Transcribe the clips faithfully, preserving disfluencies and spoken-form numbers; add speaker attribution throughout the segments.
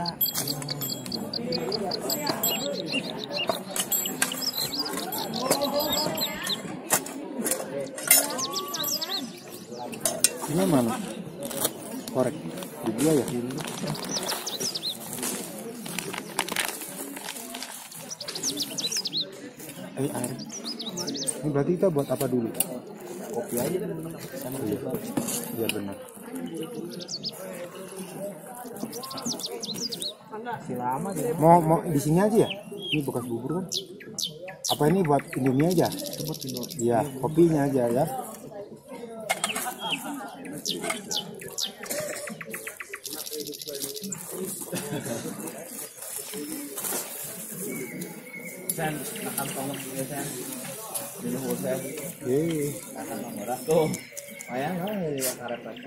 Speaker 1: Jakarta.
Speaker 2: Ini mana? Korek. Di dia ya? Eh, air. Ini berarti kita buat apa dulu?
Speaker 1: Kopi aja kan.
Speaker 2: Iya, iya benar.
Speaker 1: Si lama dia.
Speaker 2: Mau mau di sini aja ya? Ini bekas bubur kan? Apa ini buat Indomie aja?
Speaker 1: Buat Indomie.
Speaker 2: Iya, kopinya aja ya.
Speaker 1: Sen, akan tolong juga sen. Dulu sen.
Speaker 2: Eh,
Speaker 1: Akan nomor tuh. Ayang kan ya karet pasti.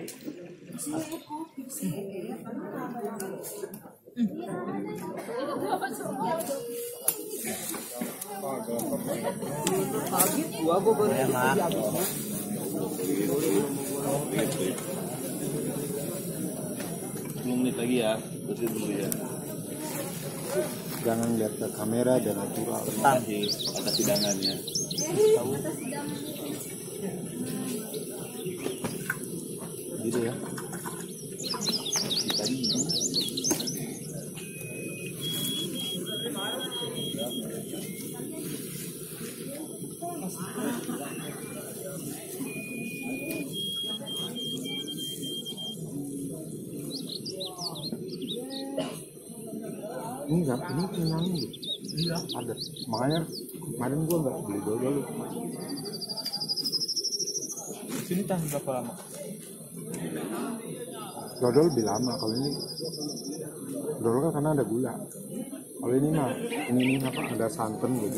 Speaker 1: Pagi gua gua baru
Speaker 3: sepuluh menit lagi ya, bersih dulu ya.
Speaker 2: jangan lihat ke kamera dan natural.
Speaker 3: Tentang sih atas sidangannya.
Speaker 2: Gitu ya.
Speaker 3: Tadi
Speaker 2: Ini enggak, ini kenyang gitu. Iya, ada. Makanya kemarin gua nggak beli dodol.
Speaker 1: sini tahan berapa lama?
Speaker 2: Dodol lebih lama. Kalau ini dodol kan karena ada gula. Kalau ini mah ini, ini apa ada santan gitu.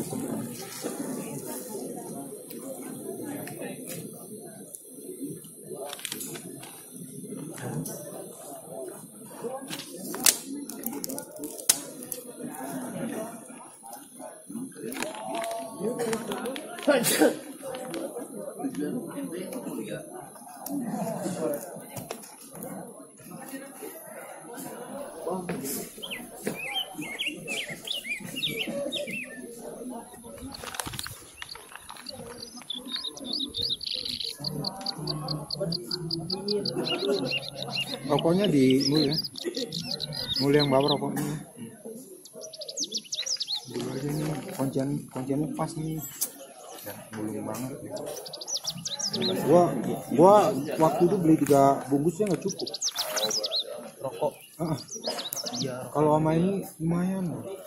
Speaker 2: Rokoknya di mul ya, mul yang bawa rokoknya. Dulu aja nih, kuncian kunciannya pas nih, ya mulung banget. Ya. Gua, gua waktu itu beli tiga bungkusnya nggak cukup.
Speaker 1: Rokok.
Speaker 2: Ah,
Speaker 1: Iya.
Speaker 2: kalau sama ini lumayan.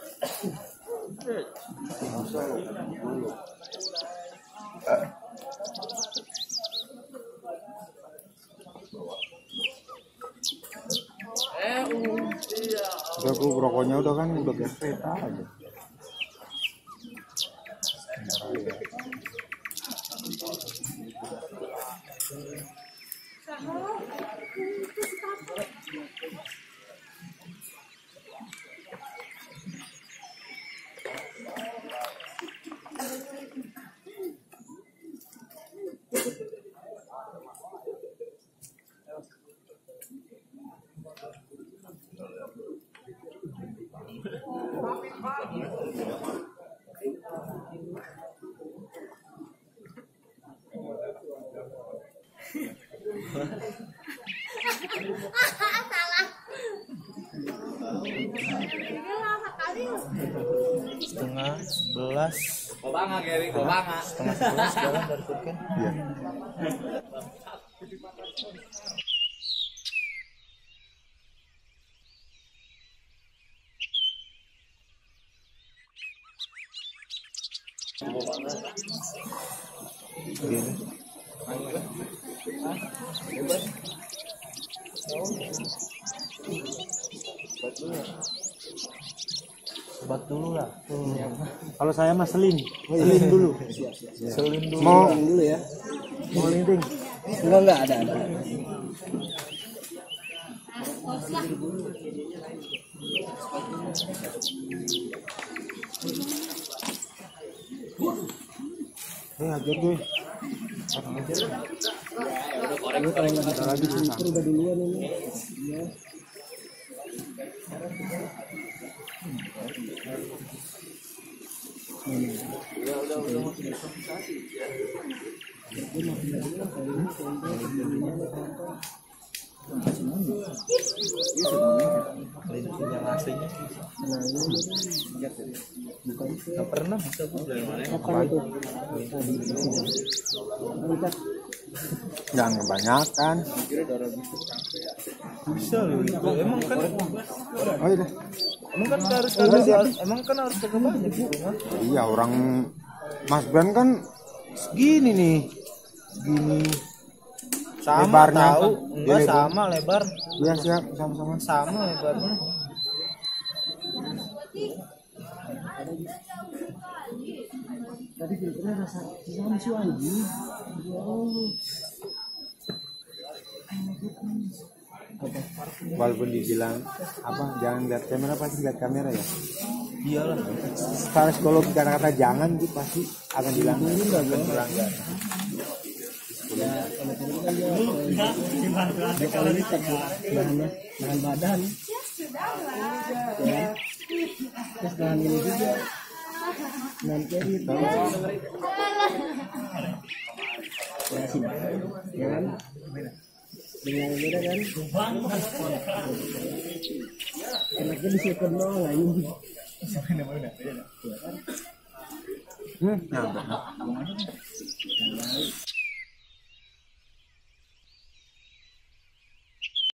Speaker 2: Udah gua rokoknya udah kan udah gepet aja.
Speaker 1: Setengah sebelas.
Speaker 3: Kobanga Gary, Kobanga.
Speaker 1: Setengah sebelas jalan dari Turken.
Speaker 2: Iya. Gini.
Speaker 1: Sebat dulu lah. Hmm.
Speaker 2: Kalau saya mah seling, seling dulu.
Speaker 1: Selin dulu.
Speaker 2: Mau
Speaker 4: dulu ya.
Speaker 2: mau linting.
Speaker 4: Enggak enggak ada ada.
Speaker 2: Eh ajar gue.
Speaker 4: Ini kalau nggak ada lagi udah duluan ini. Ya.
Speaker 1: yang aslinya nggak pernah bisa bu dari mana
Speaker 2: Jangan kebanyakan.
Speaker 1: bisa loh itu emang kan
Speaker 2: Oh iya.
Speaker 1: emang kan harus harus emang kan harus kagak banyak gitu mah
Speaker 2: Iya, orang Mas Bran kan segini nih. Segini.
Speaker 1: sama
Speaker 2: Lebarnya
Speaker 1: tahu
Speaker 2: kan?
Speaker 1: enggak
Speaker 2: Dia lebar.
Speaker 1: sama lebar
Speaker 2: Iya, siap sama-sama.
Speaker 1: sama lebarnya
Speaker 2: Walaupun dibilang apa jangan lihat kamera, pasti lihat kamera ya.
Speaker 1: iyalah
Speaker 2: Secara psikologi kata-kata jangan gitu pasti akan dilanggar. Dilanggar.
Speaker 1: dengan badan ya terus dengan ini juga dengan kiri ya sih ya kan dengan beda kan enaknya di second doang lah ini
Speaker 2: Hmm, nyampe.